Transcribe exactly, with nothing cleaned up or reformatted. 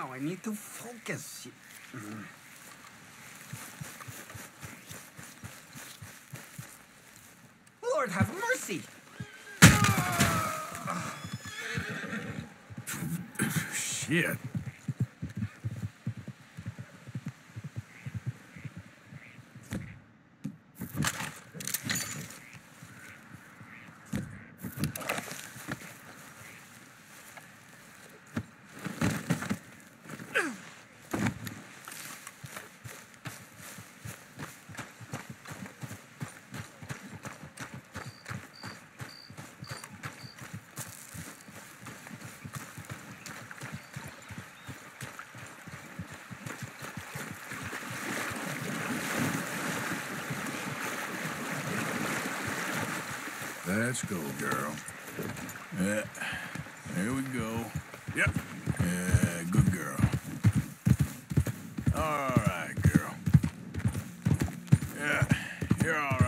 Now I need to focus. Lord have mercy! Shit. Let's go, girl. Yeah. Here we go. Yep. Yeah, good girl. All right, girl. Yeah, you're all